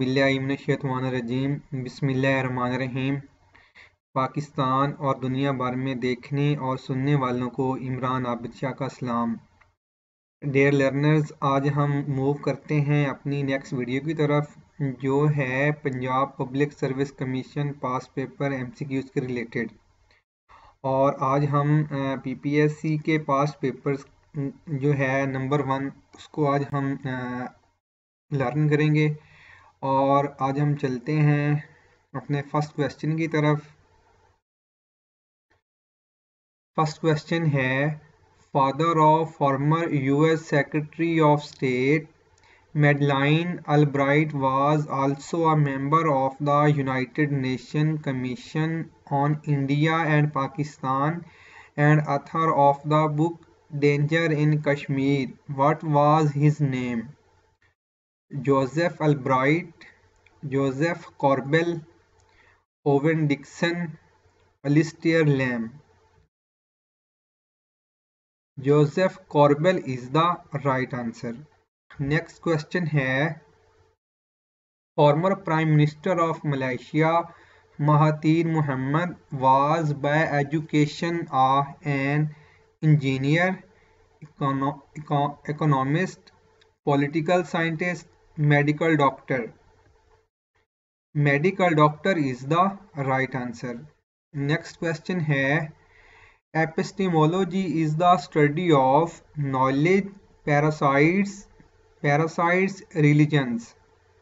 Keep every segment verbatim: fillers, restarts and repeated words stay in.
औज़ुबिल्लाहिमिनश्शैतानिर्रजीम बिस्मिल्लाहिर्रहमानिर्रहीम। पाकिस्तान और दुनिया भर में देखने और सुनने वालों को इमरान आबिद शाह का सलाम। डियर लर्नर्स, आज हम मूव करते हैं अपनी नेक्स्ट वीडियो की तरफ, जो है Punjab public service commission past paper MCQs के रिलेटेड। और आज हम पीपीएससी के पास पेपर्स जो है नंबर वन, उसको आज हम लर्न करेंगे। और आज हम चलते हैं अपने फर्स्ट क्वेश्चन की तरफ। फर्स्ट क्वेश्चन है, father of former US secretary of state Madeleine Albright was also a member of the United Nation commission on India and Pakistan and author of the book danger in Kashmir. What was his name? Joseph Albright, Joseph Korbel, Owen Dixon, Alistair Lamb. Joseph Korbel is the right answer. Next question है, former prime minister of Malaysia Mahathir Mohamad was by education a an engineer, economist, political scientist, medical doctor. Medical doctor is the right answer. Next question है, epistemology is the study of knowledge, parasites, parasites, religions.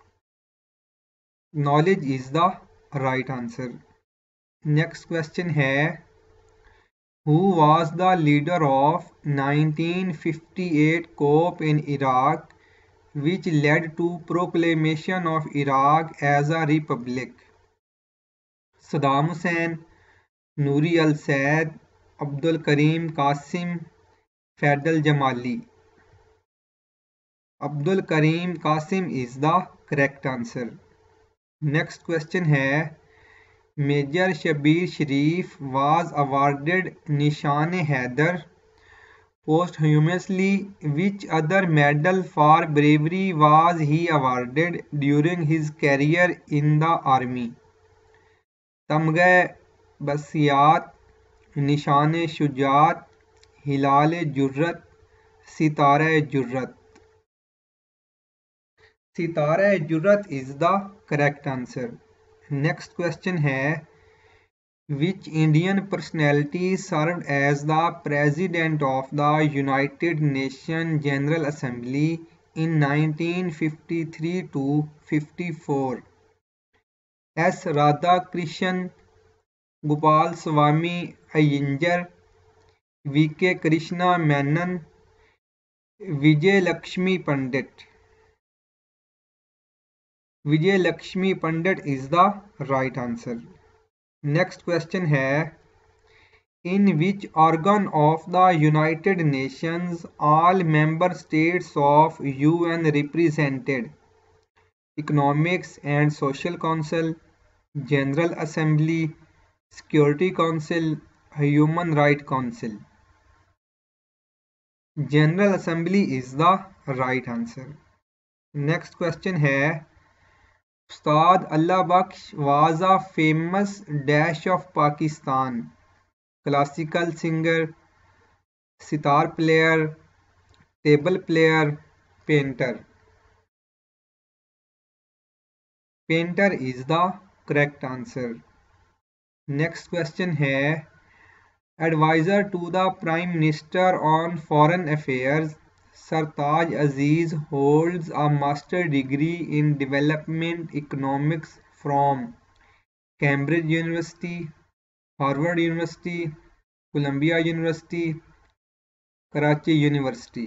Knowledge is the right answer. Next question है, who was the leader of nineteen fifty eight coup in Iraq which led to proclamation of Iraq as a republic? Saddam Hussein, Nuri al Said, Abdul Karim Qasim, Fadhil Jamali. Abdul Karim Qasim is the correct answer. Next question है, major Shabbir Sharif was awarded Nishan Haider posthumously. Which other medal for bravery was he awarded during his career in the army? तमग़े बसियात, निशान शुजात, हिलाल जुर्रत, Sitare Jurat. Sitare Jurat is the correct answer. Next question है, Which Indian personality served as the President of the United Nations General Assembly in nineteen fifty-three to fifty-four? S. Radhakrishnan, Gopal Swami Iyengar, V K Krishna Menon, Vijay Lakshmi Pandit. Vijay Lakshmi Pandit is the right answer. Next question है, in which organ of the United Nations all member states of UN represented? Economics and social council, general assembly, security council, human right council. General assembly is the right answer. Next question है, Ustad Allah Bakhsh was a famous dash of Pakistan? Classical singer, sitar player, table player, painter. Painter is the correct answer. Next question है, adviser to the prime minister on foreign affairs Sartaj Aziz holds a master degree in development economics from Cambridge University, Harvard University, Columbia University, Karachi University.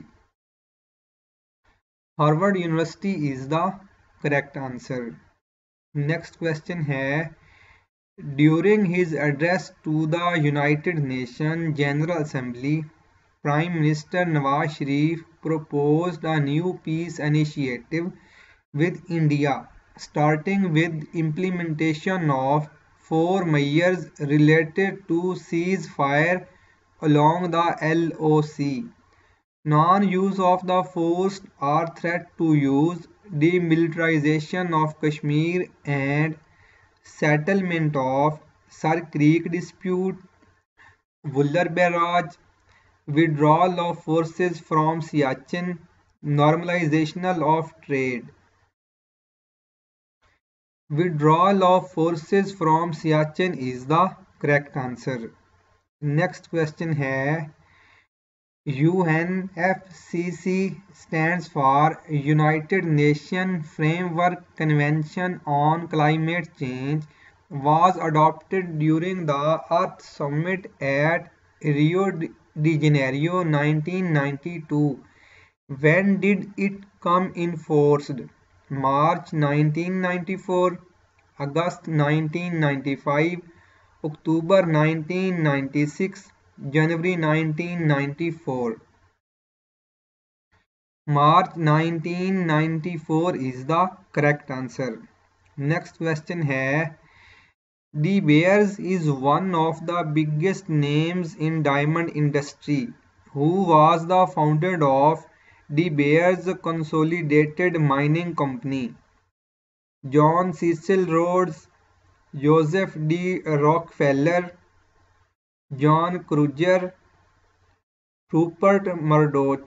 Harvard University is the correct answer. Next question है, during his address to the United Nations General Assembly, Prime Minister Nawaz Sharif proposed a new peace initiative with India, starting with implementation of four measures related to ceasefire along the L O C. Non-use of the force or threat to use demilitarization of Kashmir and settlement of Sar Creek dispute, Vuller Barrage, withdrawal of forces from Siachen, normalization of trade. Withdrawal of forces from Siachen is the correct answer. Next question है U N F C C stands for United Nations Framework Convention on Climate Change was adopted during the Earth Summit at Rio de Janeiro nineteen ninety-two. When did it come in force? March nineteen ninety-four, August nineteen ninety-five, October nineteen ninety-six, January nineteen ninety-four. March nineteen ninety-four is the correct answer. Next question है De Beers is one of the biggest names in diamond industry. Who was the founder of De Beers Consolidated Mining Company? John Cecil Rhodes, Joseph D. Rockefeller, John Kruger, Rupert Murdoch.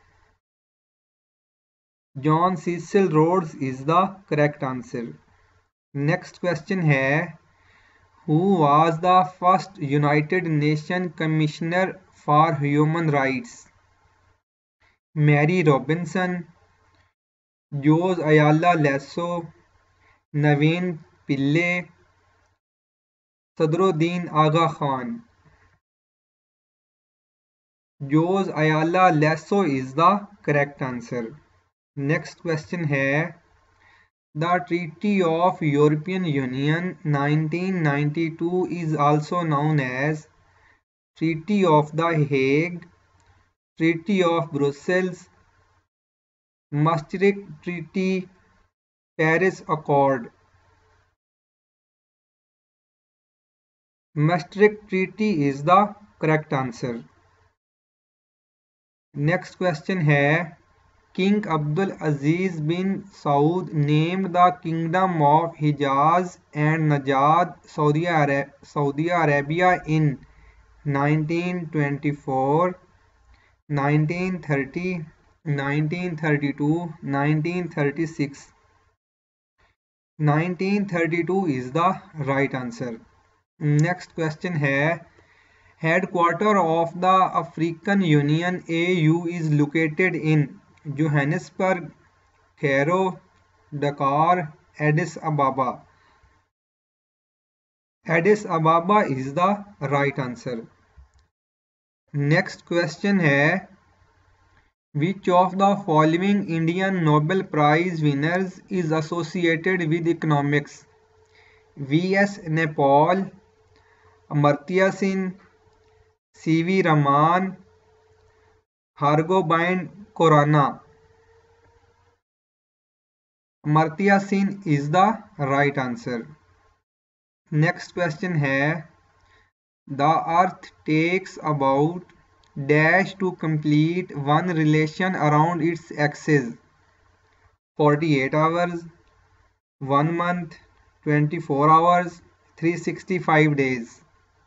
John Cecil Rhodes is the correct answer. Next question है Who was the first United Nations Commissioner for Human Rights? Mary Robinson, Jose Ayala Lasso, Naveen Pillay, Sadruddin Aga Khan. Jose Ayala Lasso is the correct answer. Next question है The Treaty of European Union nineteen ninety-two is also known as Treaty of The Hague, Treaty of Brussels, Maastricht Treaty, Paris Accord. Maastricht Treaty is the correct answer. Next question है King Abdul Aziz bin Saud named the Kingdom of Hijaz and Najad, Saudi, Ara Saudi Arabia in nineteen twenty-four, nineteen thirty, nineteen thirty-two, nineteen thirty-six. nineteen thirty-two is the right answer. Next question है Headquarter of the African Union A U is located in Johannesburg, Cairo, Dakar, Addis Ababa. Addis Ababa is the right answer. Next question है Which of the following Indian Nobel Prize winners is associated with economics? V S Naipaul, Amartya Sen, C V Raman, Hargobind Khorana. Amartya Sen is the right answer. Next question है The Earth takes about dash to complete one relation around its axis. forty-eight hours, one month, twenty-four hours, three hundred sixty-five days.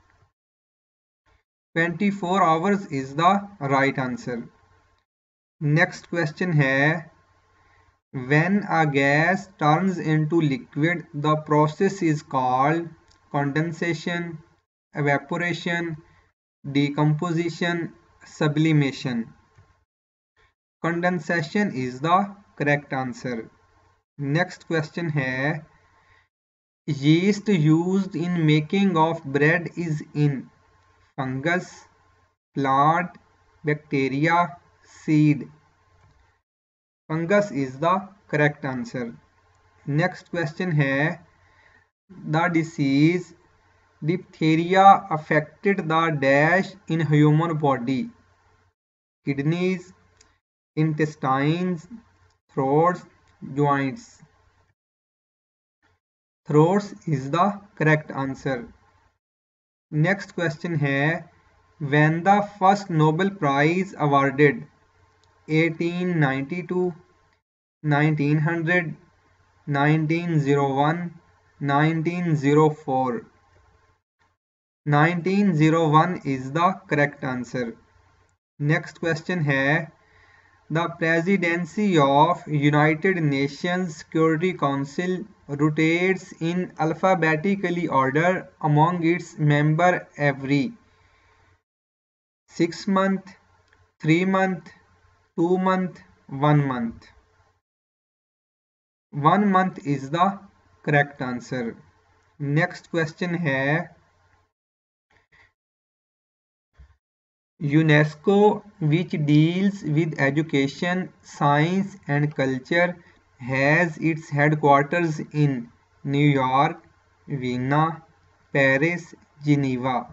twenty-four hours is the right answer. Next question है When a gas turns into liquid, the process is called condensation, evaporation, decomposition, sublimation. Condensation is the correct answer. Next question है Yeast used in making of bread is in fungus, plant, bacteria, seed. Fungus is the correct answer. Next question है The disease diphtheria affected the dash in human body. Kidneys, intestines, throats, joints. Throats is the correct answer. Next question है When the first Nobel Prize awarded eighteen ninety-two, nineteen hundred, nineteen oh one, nineteen oh four. nineteen oh one is the correct answer. Next question है, the presidency of United Nations Security Council rotates in alphabetically order among its members every six month, three month, two month, one month. One month is the correct answer. Next question है, UNESCO, which deals with education, science and culture, has its headquarters in New York, Vienna, Paris, Geneva.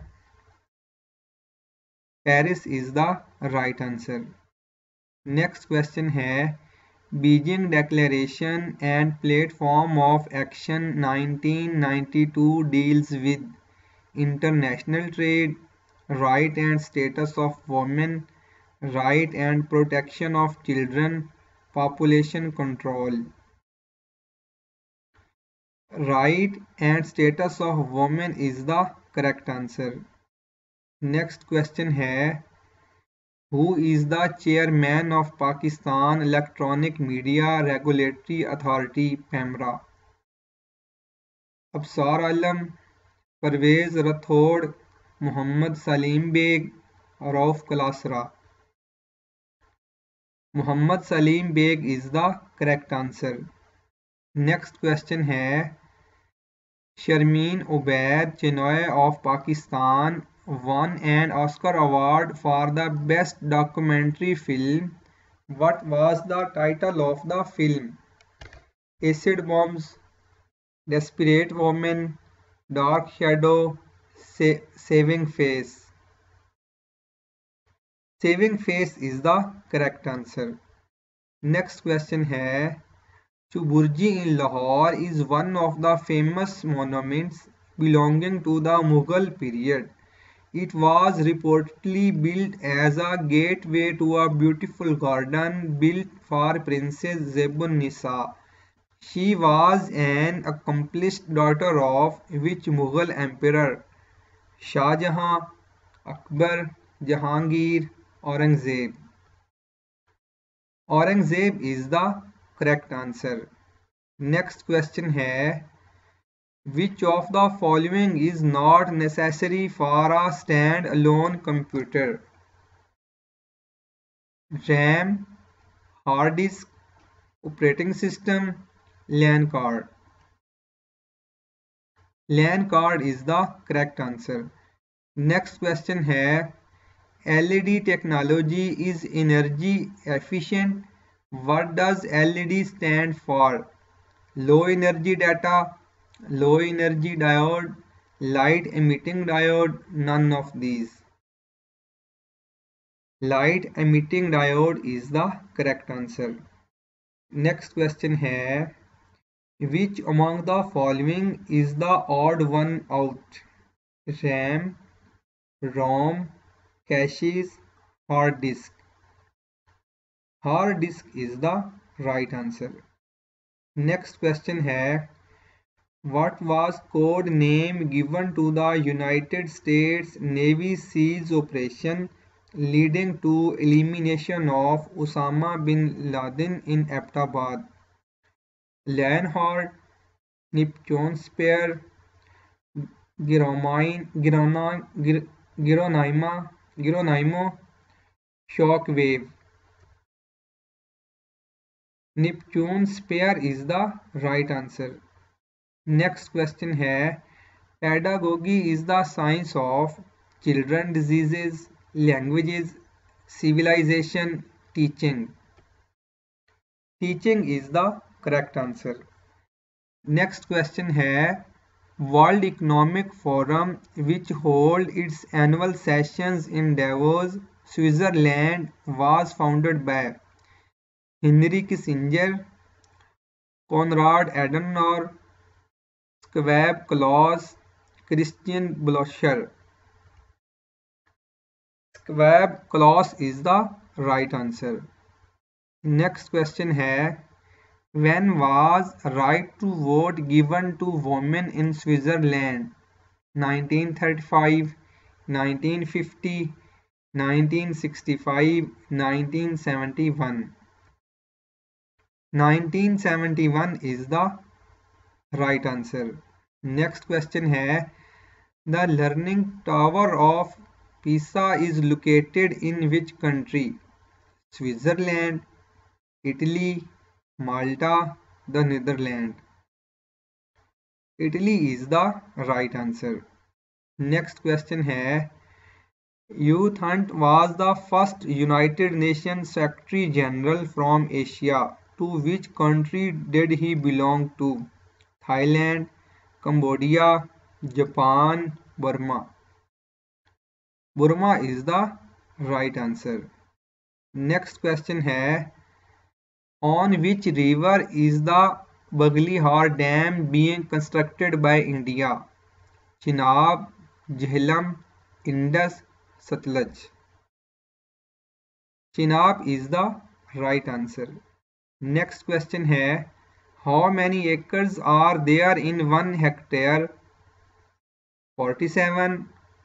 Paris is the right answer. Next question है, Beijing Declaration and Platform of Action nineteen ninety-two deals with international trade, right and status of women, right and protection of children, population control. Right and status of women is the correct answer. Next question है, who is the chairman of Pakistan Electronic Media Regulatory Authority (PEMRA)? Absar Alam, Pervez Rathore, Muhammad Salim Beg, Rauf Klasra. Muhammad Salim Beg is the correct answer. Next question है, Sharmeen Obaid Chinoy of Pakistan won an Oscar award for the best documentary film. What was the title of the film? Acid Bombs, Desperate Woman, Dark Shadow, Sa- Saving Face. Saving Face is the correct answer. Next question है, Chuburji in Lahore is one of the famous monuments belonging to the Mughal period. It was reportedly built as a gateway to a beautiful garden built for Princess Zebun Nisa. She was an accomplished daughter of which Mughal emperor? Shah Jahan, Akbar, Jahangir, Aurangzeb. Aurangzeb is the correct answer. Next question है, which of the following is not necessary for a stand-alone computer? RAM, hard disk, operating system, LAN card. LAN card is the correct answer. Next question है, L E D technology is energy efficient. What does L E D stand for? Low energy data, low energy diode, light emitting diode, none of these. Light emitting diode is the correct answer. Next question है, which among the following is the odd one out? RAM, ROM, caches, hard disk. Hard disk is the right answer. Next question है, what was code name given to the United States Navy SEALs operation leading to elimination of Osama bin Laden in Abbottabad? Lionheart, Neptune Spear, Geronimo, Geronimo, Shockwave. Neptune Spear is the right answer. Next question है, pedagogy is the science of children, diseases, languages, civilization, teaching. Teaching is the correct answer. Next question है, World Economic Forum, which hold its annual sessions in Davos, Switzerland, was founded by Henry Kissinger, Konrad Adenauer, Schwab Klaus, Christian Blocher. Schwab Klaus is the right answer. Next question है, When was right to vote given to women in Switzerland? nineteen thirty-five, nineteen fifty, nineteen sixty-five, nineteen seventy-one. nineteen seventy-one is the right answer. Next question है, the Leaning Tower of Pisa is located in which country? Switzerland, Italy, Malta, the Netherlands. Italy is the right answer. Next question है, Youth Hunt was the first United Nations Secretary General from Asia. To which country did he belong to? Thailand, Cambodia, Japan, Burma. Burma is the right answer. Next question है, on which river is the Baghlihar Dam being constructed by India? Chenab, Jhelum, Indus, Satluj. Chenab is the right answer. Next question है, how many acres are there in one hectare? forty-seven,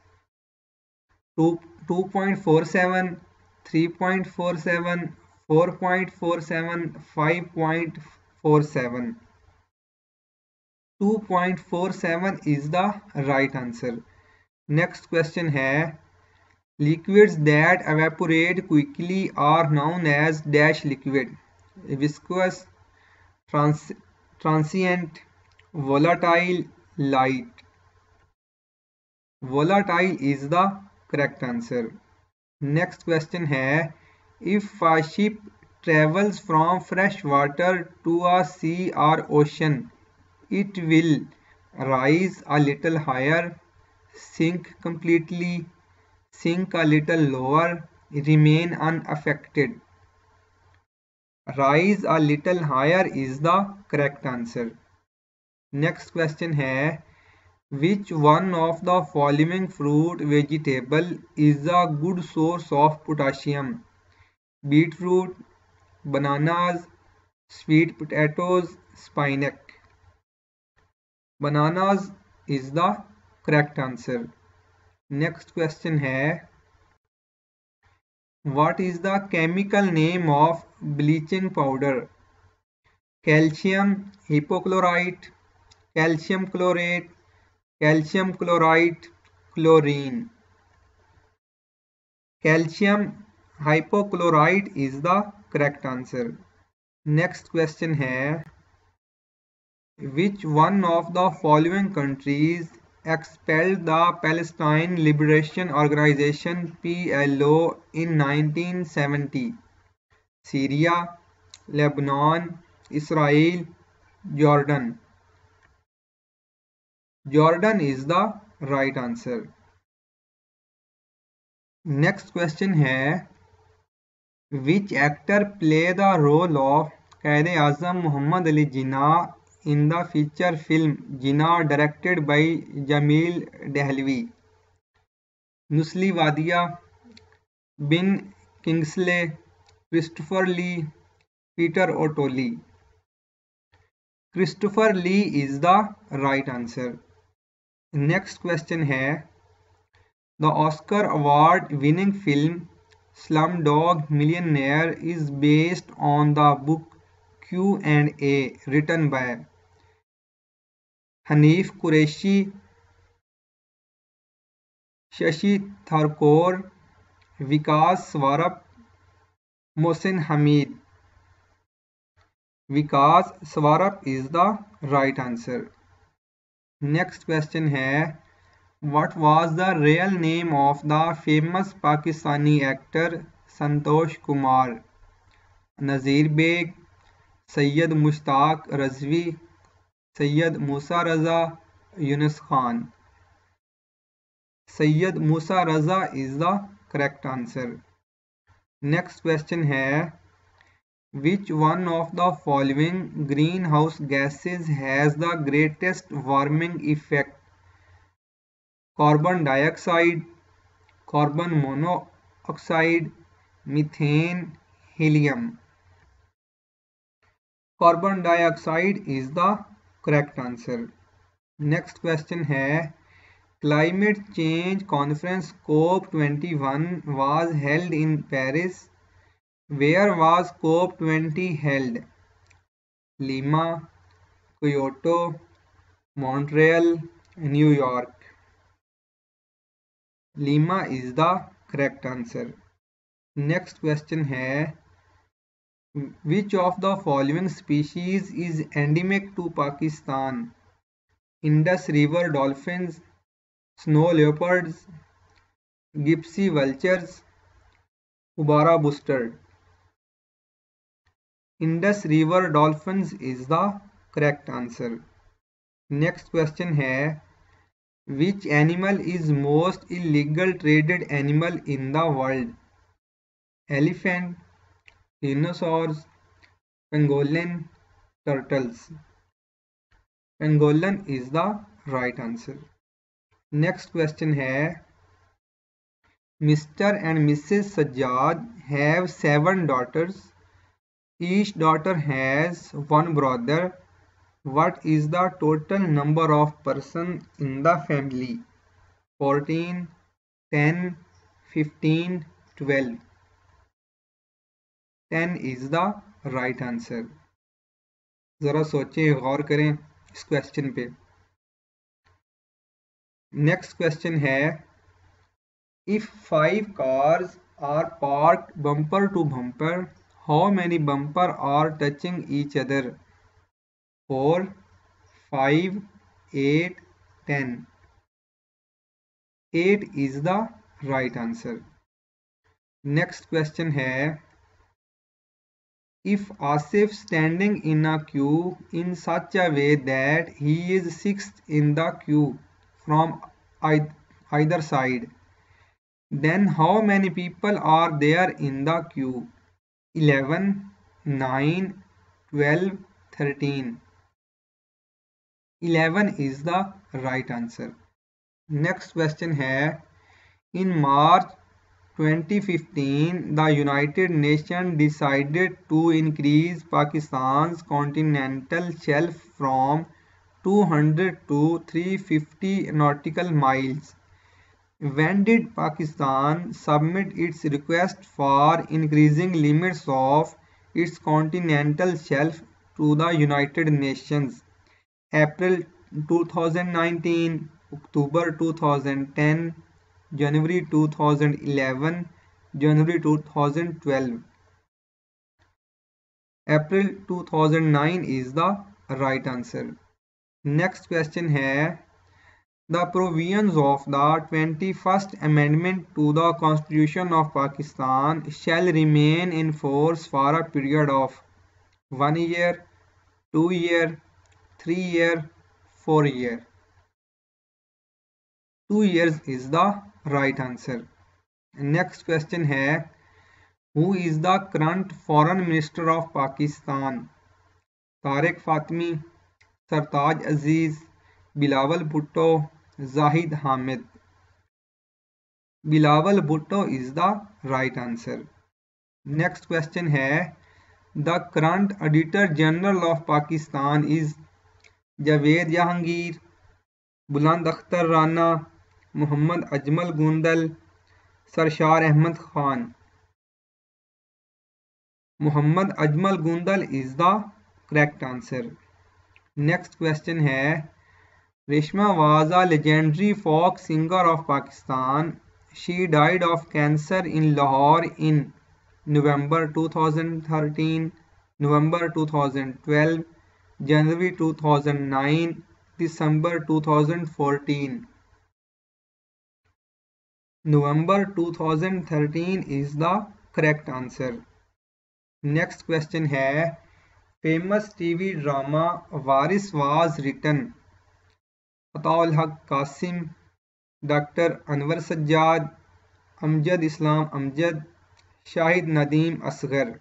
two point four seven, three point four seven, four point four seven, five point four seven. two point four seven is the right answer. Next question है, liquids that evaporate quickly are known as dash liquid. Viscous, trans transient, volatile, light. Volatile is the correct answer. Next question है, if a ship travels from fresh water to a sea or ocean, it will rise a little higher, sink completely, sink a little lower, remain unaffected. Rise a little higher is the correct answer. Next question है, which one of the following fruit vegetable is a good source of potassium? Beetroot, bananas, sweet potatoes, spinach. Bananas is the correct answer. Next question है, what is the chemical name of bleaching powder? Calcium hypochlorite, calcium chlorate, calcium chloride, chlorine. Calcium hypochlorite is the correct answer. Next question है, which one of the following countries expelled the Palestine Liberation Organization P L O in nineteen seventy? Syria, Lebanon, Israel, Jordan. Jordan is the right answer. Next question है, which actor play the role of Quaid-e-Azam Muhammad Ali Jinnah in the feature film Jinnah directed by Jamil Dehlavi? Nusli Wadia, Ben Kingsley, Christopher Lee, Peter O'Toole. Christopher Lee is the right answer. Next question है, the Oscar award winning film Slumdog Millionaire is based on the book Q and A written by Hanif Qureshi, Shashi Thakur, Vikas Swarup, Mohsin Hamid. Vikas Swarup is the right answer. Next question है, what was the real name of the famous Pakistani actor Santosh Kumar? Nazir Beg, Sayyid Mushtaq Razvi, Sayyid Musa Raza, Yunus Khan. Sayyid Musa Raza is the correct answer. Next question है, which one of the following greenhouse gases has the greatest warming effect? Carbon dioxide, carbon monoxide, methane, helium. Carbon dioxide is the correct answer. Next question है climate change conference COP twenty one was held in Paris. Where was COP twenty held? Lima, Kyoto, Montreal, New York. Lima is the correct answer. Next question है which of the following species is endemic to Pakistan? Indus river dolphins, snow leopards, gypsy vultures, houbara bustard. Indus river dolphins is the correct answer. Next question है which animal is most illegal traded animal in the world? Elephant, dinosaurs, pangolin, turtles. Pangolin is the right answer. Next question है mister and missus Sajjad have seven daughters. Each daughter has one brother. What is the total number of person in the family? fourteen, ten, fifteen, twelve. ten is the right answer. ज़रा सोचें, गौर करें इस question पे। Next question है if five cars are parked bumper to bumper, how many bumper are touching each other? four, five, eight, ten. eight is the right answer. Next question है if Asif standing in a queue in such a way that he is sixth in the queue from either side, then how many people are there in the queue? eleven, nine, twelve, thirteen. eleven is the right answer. Next question है in March twenty fifteen the United Nations decided to increase Pakistan's continental shelf from two hundred to three hundred fifty nautical miles. When did Pakistan submit its request for increasing limits of its continental shelf to the United Nations? April two thousand nineteen, October two thousand ten, January two thousand eleven, January two thousand twelve. April two thousand nine is the right answer. Next question है the provisions of the twenty-first Amendment to the Constitution of Pakistan shall remain in force for a period of one year, two year, three year, four year. Two years is the right answer. Next question है who is the current foreign minister of Pakistan? Tariq Fatemi, Sartaj Aziz, Bilawal Bhutto, Zahid Hamid. Bilawal Bhutto is the right answer. Next question है the current auditor general of Pakistan is Javed Jahangir, Buland Akhtar Rana, Muhammad Ajmal Gondal, Sarshar Ahmed Khan. Muhammad Ajmal Gondal is the correct answer. Next question है Reshma was a legendary folk singer of Pakistan. She died of cancer in Lahore in November two thousand thirteen, November two thousand twelve, January two thousand nine, December two thousand fourteen. November two thousand thirteen is the correct answer. Next question है famous TV drama Waris was written. Ataul Haq Qasim, doctor Anwar Sajjad, Amjad Islam Amjad, Shahid Nadeem Asghar.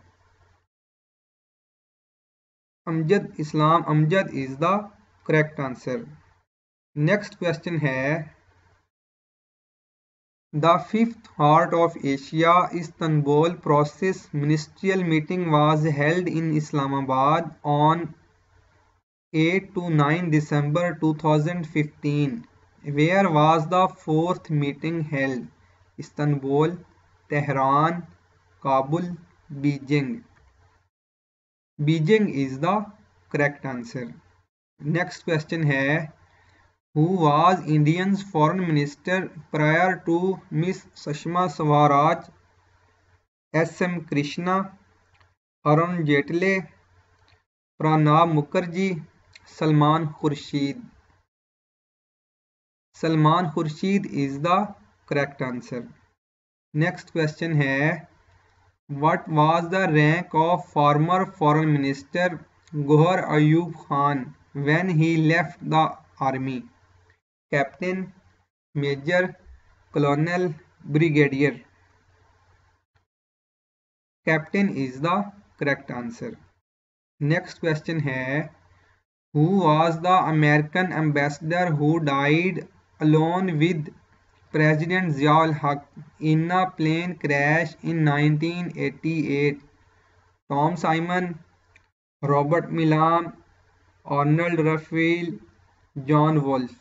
Amjad Islam Amjad is the correct answer. Next question है The fifth Heart of Asia Istanbul Process Ministerial Meeting was held in Islamabad on eight to nine December two thousand fifteen. Where was the fourth meeting held? Istanbul, Tehran, Kabul, Beijing. Beijing is the correct answer. Next question है Who was India's foreign minister prior to Miss Sushma Swaraj? S M Krishna, Arun Jaitley, Pranab Mukherjee, Salman Khurshid. Salman Khurshid is the correct answer. Next question है What was the rank of former foreign minister Gohar Ayub Khan when he left the army? Captain, Major, Colonel, Brigadier. Captain is the correct answer. Next question है Who was the American ambassador who died alone with President Zia-ul Haq in a plane crash in nineteen eighty-eight? Tom Simon, Robert Milam, Arnold Raphael, John Wolfe.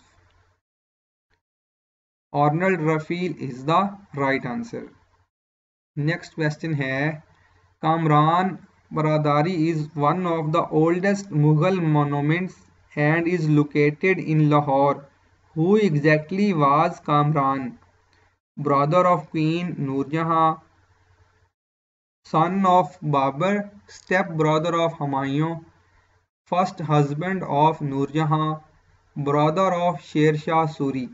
Arnold Raphael is the right answer. Next question है Kamran Baradari is one of the oldest Mughal monuments and is located in Lahore. Who exactly was Kamran? Brother of Queen Noor Jahan, son of Babur, step brother of Humayun, first husband of Noor Jahan, brother of Sher Shah Suri.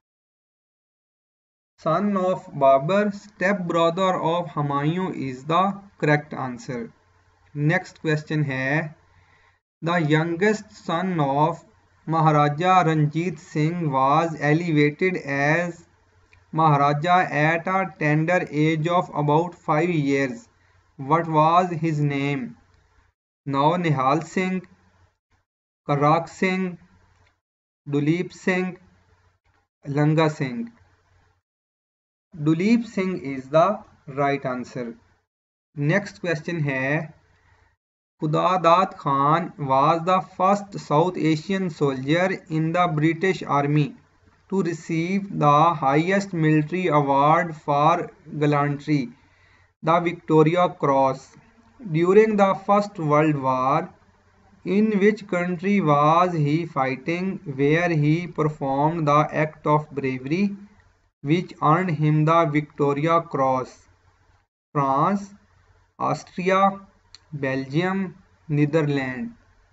Son of Babur, step brother of Humayun is the correct answer. Next question है The youngest son of Maharaja Ranjit Singh was elevated as Maharaja at a tender age of about five years. What was his name? Now Nihal Singh, Karak Singh, Duleep Singh, Langa Singh. Duleep Singh is the right answer. Next question है Khudadat Khan was the first South Asian soldier in the British Army to receive the highest military award for gallantry, the Victoria Cross. During the First World War, in which country was he fighting where he performed the act of bravery which earned him the Victoria Cross? France, Austria, Belgium, Netherlands.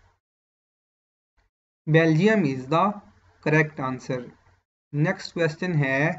Belgium is the correct answer. Next question है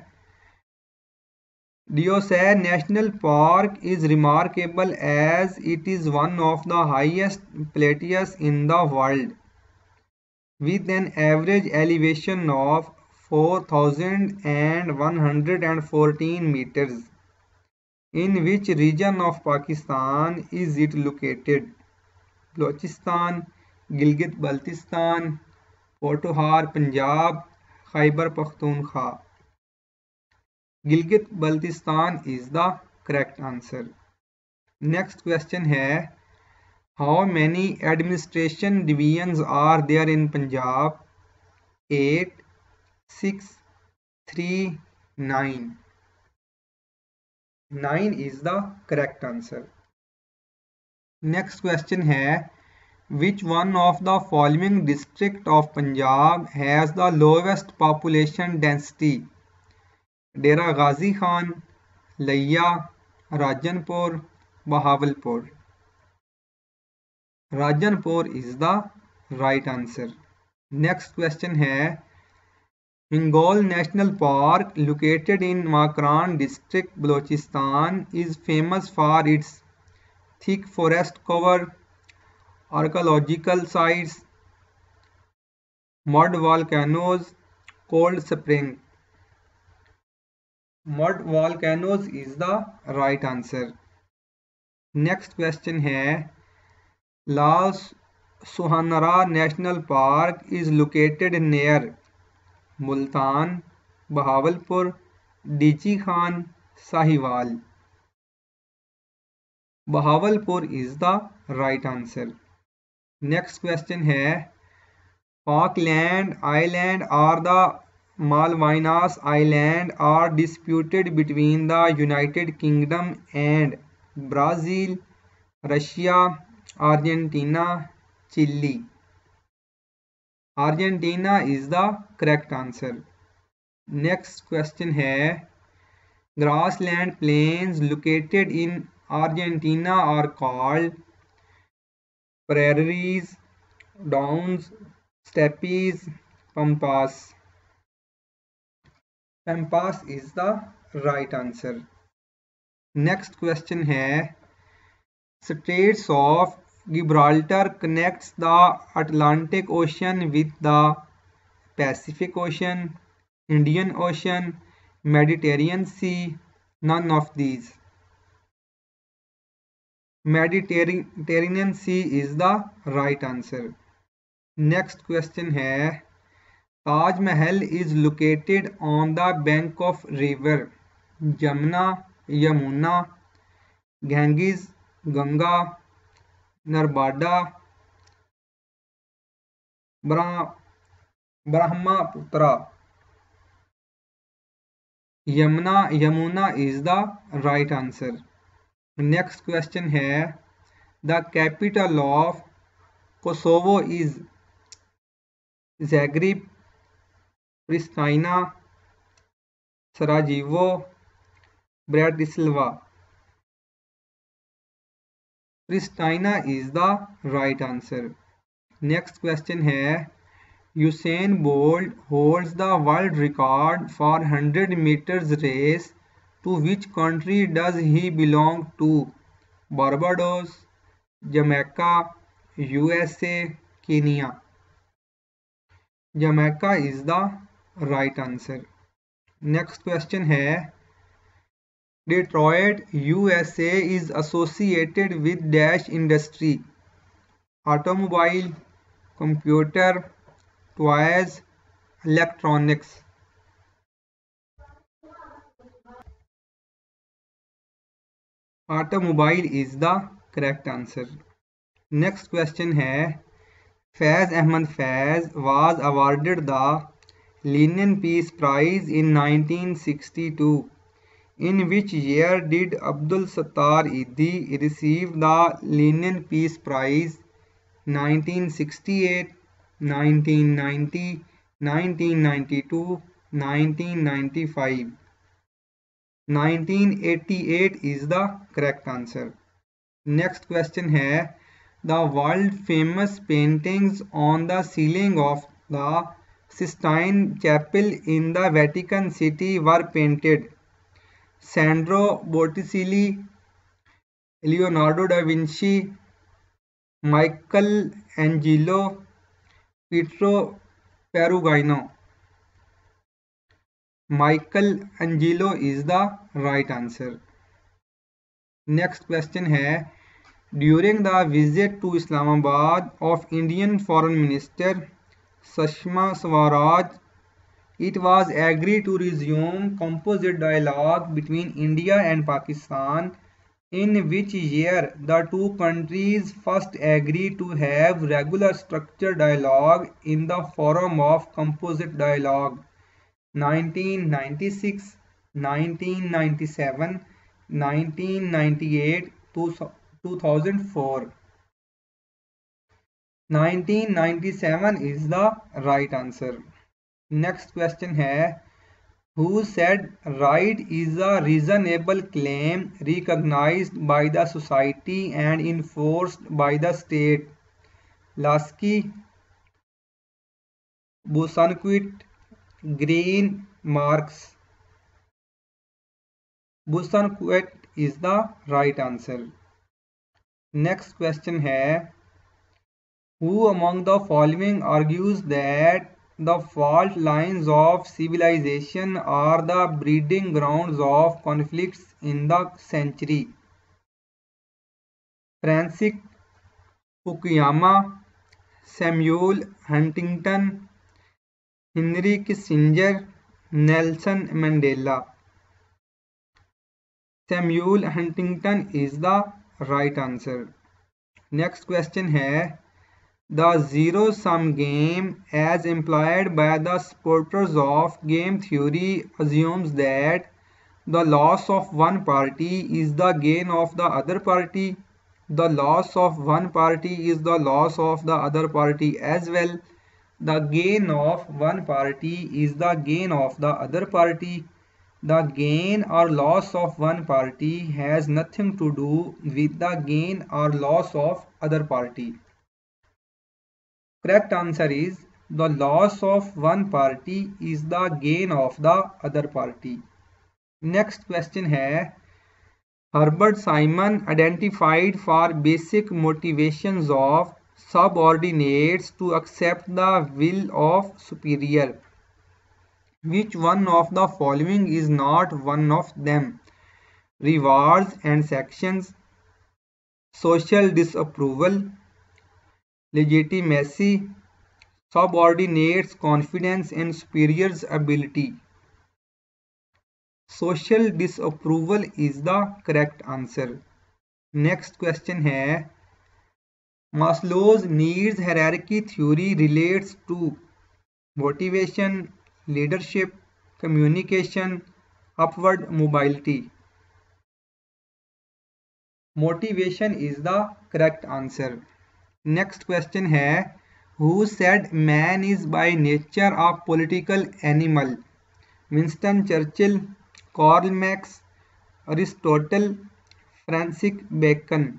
Deosai National Park is remarkable as it is one of the highest plateaus in the world, with an average elevation of four thousand one hundred fourteen meters. In which region of Pakistan is it located? Balochistan, Gilgit-Baltistan, Pothohar, Punjab, Khyber Pakhtunkhwa. Gilgit-Baltistan is the correct answer. Next question है How many administration divisions are there in Punjab? eight, six, three, nine. nine is the correct answer. Next question है Which one of the following district of Punjab has the lowest population density? Dera Ghazi Khan, Layya, Rajanpur, Bahawalpur. Rajanpur is the right answer. Next question है Hingol National Park, located in Makran district, Balochistan, is famous for its thick forest cover, archaeological sites, mud volcanoes, cold spring. Mud volcanoes is the right answer. Next question है Lal Suhanara National Park is located near Multan, Bahawalpur, DG Khan Sahiwal. Bahawalpur is the right answer. Next question है Falkland Island or the Malvinas Island are disputed between the United Kingdom and Brazil, Russia, Argentina, Chile. Argentina is the correct answer. Next question है grassland plains located in Argentina are called prairies, downs, steppes, pampas. Pampas is the right answer. Next question है Straits of Gibraltar connects the Atlantic Ocean with the Pacific Ocean, Indian Ocean, Mediterranean Sea, none of these. Mediterranean Sea is the right answer. Next question है Taj Mahal is located on the bank of river Jamna, Yamuna, Ganges, Ganga, Narbada, Brahmaputra. Yamuna, Yamuna is the right answer. Next question है The capital of Kosovo is Zagreb, Pristina, Sarajevo, Bratislava. Pristina is the right answer. Next question है Usain Bolt holds the world record for one hundred meters race. To which country does he belong to? Barbados, Jamaica, U S A, Kenya. Jamaica is the right answer. Next question है Detroit, U S A is associated with dash industry. Automobile, computer, toys, electronics. Automobile is the correct answer. Next question है Faiz Ahmad Faiz was awarded the Lenin Peace Prize in nineteen sixty-two. In which year did Abdul Sattar Idi receive the Lenin Peace Prize? nineteen sixty-eight, nineteen ninety, nineteen ninety-two, nineteen ninety-five. nineteen eighty-eight is the correct answer. Next question है The world famous paintings on the ceiling of the Sistine Chapel in the Vatican City were painted. Sandro Botticelli, Leonardo da Vinci, Michelangelo, Pietro Perugino. Michelangelo is the right answer. Next question है During the visit to Islamabad of Indian Foreign Minister Sushma Swaraj, it was agreed to resume composite dialogue between India and Pakistan. In which year the two countries first agreed to have regular structured dialogue in the forum of composite dialogue? nineteen ninety-six, nineteen ninety-seven, nineteen ninety-eight, two thousand four. nineteen ninety-seven is the right answer. Next question है Who said right is a reasonable claim recognized by the society and enforced by the state? Lasky, Bosanquet, Green, Marx. Bosanquet is the right answer. Next question है Who among the following argues that the fault lines of civilization are the breeding grounds of conflicts in the century? Francis Fukuyama, Samuel Huntington, Henry Kissinger, Nelson Mandela. Samuel Huntington is the right answer. Next question है the zero sum game as employed by the supporters of game theory assumes that the loss of one party is the gain of the other party. The loss of one party is the loss of the other party as well. The gain of one party is the gain of the other party. The gain or loss of one party has nothing to do with the gain or loss of other party. Correct answer is the loss of one party is the gain of the other party. Next question है Herbert Simon identified for basic motivations of subordinates to accept the will of superior. Which one of the following is not one of them? Rewards and sanctions, social disapproval, legitimacy, subordinates' confidence in superior's ability. Social disapproval is the correct answer. Next question है Maslow's needs hierarchy theory relates to motivation, leadership, communication, upward mobility. Motivation is the correct answer. Next question है Who said man is by nature a political animal? Winston Churchill, Karl Marx, Aristotle, Francis Bacon.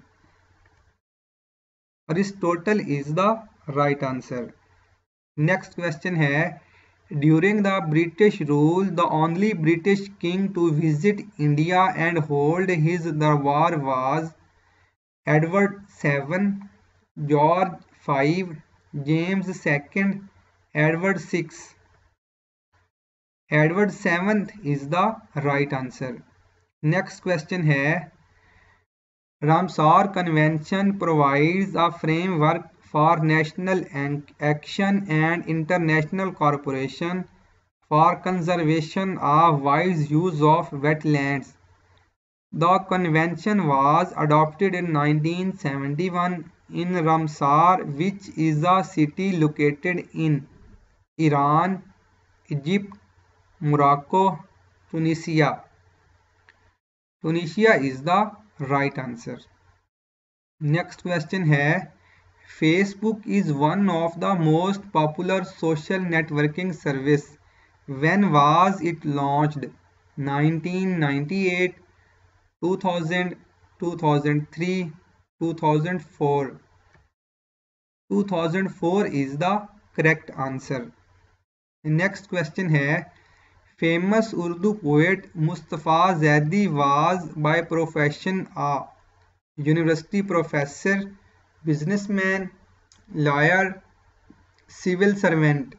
Aristotle is the right answer. Next question है During the British rule, the only British king to visit India and hold his darbar was Edward the seventh, George the fifth, James the second, Edward the sixth. Edward the seventh is the right answer. Next question है Ramsar Convention provides a framework for national action and international cooperation for conservation of wise use of wetlands. The convention was adopted in nineteen seventy-one in Ramsar, which is a city located in Iran, Egypt, Morocco, Tunisia. Tunisia is the right answer. Next question है Facebook is one of the most popular social networking service. When was it launched? nineteen ninety-eight, two thousand, two thousand three, two thousand four. two thousand four is the correct answer. Next question है Famous Urdu poet Mustafa Zaidi was by profession a university professor, businessman, lawyer, civil servant.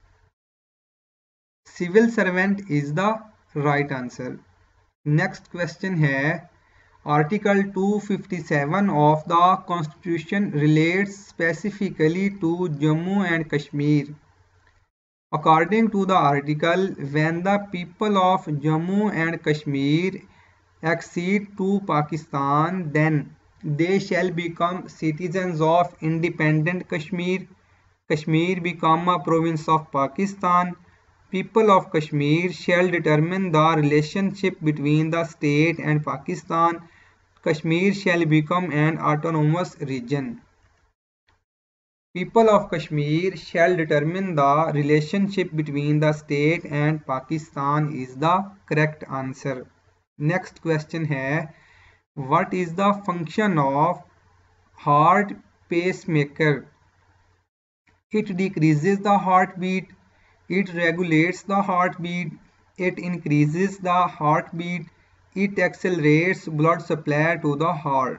Civil servant is the right answer. Next question है Article two fifty-seven of the Constitution relates specifically to Jammu and Kashmir. According to the article, when the people of Jammu and Kashmir accede to Pakistan, then they shall become citizens of independent Kashmir. Kashmir become a province of Pakistan. People of Kashmir shall determine the relationship between the state and Pakistan. Kashmir shall become an autonomous region. People of Kashmir shall determine the relationship between the state and Pakistan is the correct answer. Next question है What is the function of heart pacemaker? It decreases the heartbeat. It regulates the heartbeat. It increases the heartbeat. It accelerates blood supply to the heart.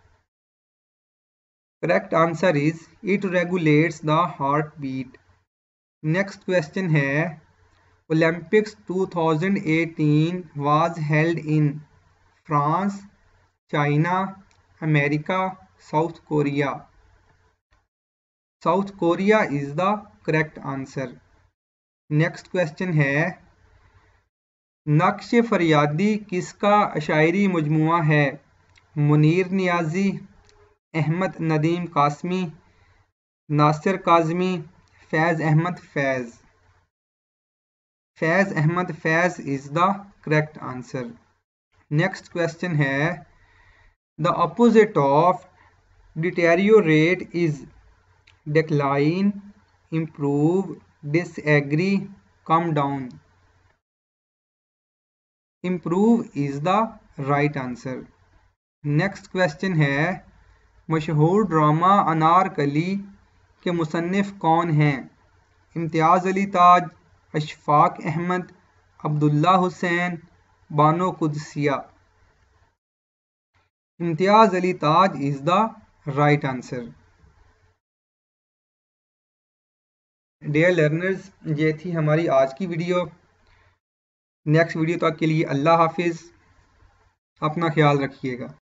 Correct answer is it regulates the heartbeat. Next question है Olympics twenty eighteen was held in France, China, America, South Korea. South Korea is the correct answer. Next question है नक्श फरियादी किसका शायरी मजमुआ है? Munir Niazi, Ahmad Nadeem Qasmi, Nasir Kazmi, Faiz Ahmad Faiz. Faiz Ahmad Faiz is the correct answer. Next question है, the opposite of deteriorate is decline, improve, disagree, come down. Improve is the right answer. Next question है, मशहूर ड्रामा अनारकली के मुसन्निफ कौन हैं? Imtiaz Ali Taj, Ashfaq Ahmad, Abdullah Hussain, Bano Qudsia. Imtiaz Ali Taj is the right answer. Dear learners, ये थी हमारी आज की वीडियो। नेक्स्ट वीडियो तक के लिए अल्लाह हाफिज़, अपना ख्याल रखिएगा।